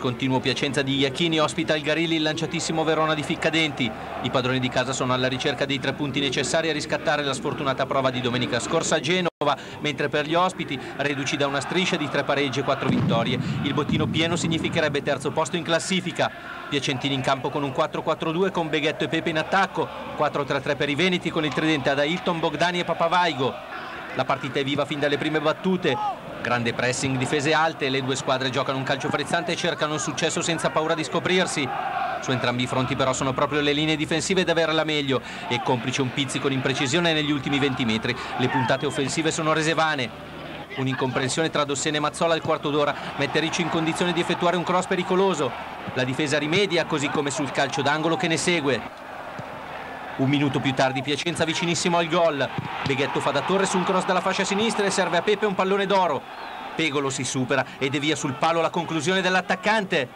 continuo Piacenza di Iachini ospita il Garilli il lanciatissimo Verona di Ficcadenti. I padroni di casa sono alla ricerca dei 3 punti necessari a riscattare la sfortunata prova di domenica scorsa a Genova, mentre per gli ospiti, reduci da una striscia di 3 pareggi e 4 vittorie, il bottino pieno significherebbe terzo posto in classifica. Piacentini in campo con un 4-4-2 con Beghetto e Pepe in attacco, 4-3-3 per i veneti con il tridente Adailton, Bogdani e Papavaigo. La partita è viva fin dalle prime battute. Grande pressing, difese alte, le due squadre giocano un calcio frizzante e cercano il successo senza paura di scoprirsi. Su entrambi i fronti però sono proprio le linee difensive ad averla meglio e complice un pizzico di imprecisione negli ultimi 20 metri. Le puntate offensive sono rese vane. Un'incomprensione tra Dossena e Mazzola al quarto d'ora mette Ricci in condizione di effettuare un cross pericoloso. La difesa rimedia, così come sul calcio d'angolo che ne segue. Un minuto più tardi Piacenza vicinissimo al gol. Beghetto fa da torre su un cross dalla fascia sinistra e serve a Pepe un pallone d'oro. Pegolo si supera e devia sul palo la conclusione dell'attaccante.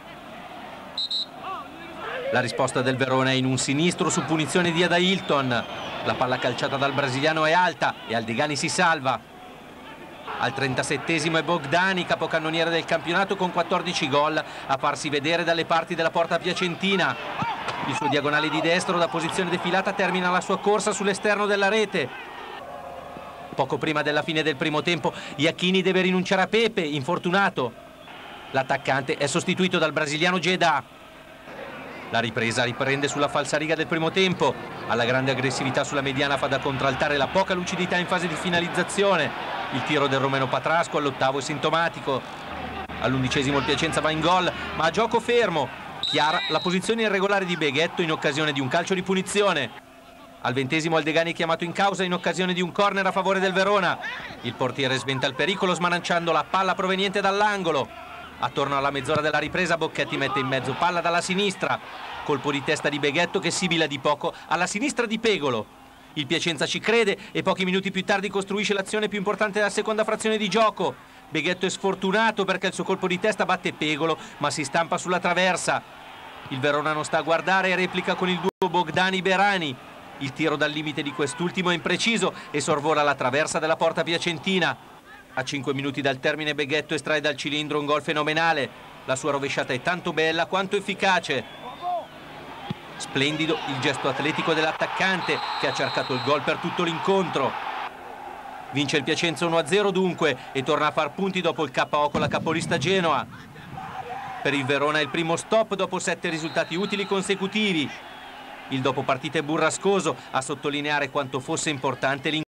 La risposta del Verona è in un sinistro su punizione di Adailton. La palla calciata dal brasiliano è alta e Aldegani si salva. Al 37esimo è Bogdani, capocannoniere del campionato con 14 gol, a farsi vedere dalle parti della porta piacentina. Il suo diagonale di destro da posizione defilata termina la sua corsa sull'esterno della rete. Poco prima della fine del primo tempo Iachini deve rinunciare a Pepe, infortunato. L'attaccante è sostituito dal brasiliano Gedà. La ripresa riprende sulla falsariga del primo tempo. Alla grande aggressività sulla mediana fa da contraltare la poca lucidità in fase di finalizzazione. Il tiro del romeno Patrasco all'8° è sintomatico. All'11° il Piacenza va in gol, ma a gioco fermo. Chiara la posizione irregolare di Beghetto in occasione di un calcio di punizione. Al 20° Aldegani è chiamato in causa in occasione di un corner a favore del Verona. Il portiere sventa il pericolo smanciando la palla proveniente dall'angolo. Attorno alla mezz'ora della ripresa Bocchetti mette in mezzo palla dalla sinistra. Colpo di testa di Beghetto che sibila di poco alla sinistra di Pegolo. Il Piacenza ci crede e pochi minuti più tardi costruisce l'azione più importante della seconda frazione di gioco. Beghetto è sfortunato perché il suo colpo di testa batte Pegolo, ma si stampa sulla traversa. Il Verona non sta a guardare e replica con il duo Bogdani-Berani. Il tiro dal limite di quest'ultimo è impreciso e sorvola la traversa della porta piacentina. A 5 minuti dal termine Beghetto estrae dal cilindro un gol fenomenale. La sua rovesciata è tanto bella quanto efficace. Splendido il gesto atletico dell'attaccante che ha cercato il gol per tutto l'incontro. Vince il Piacenza 1-0 dunque e torna a far punti dopo il KO con la capolista Genoa. Per il Verona è il primo stop dopo 7 risultati utili consecutivi. Il dopopartita è burrascoso a sottolineare quanto fosse importante l'incontro.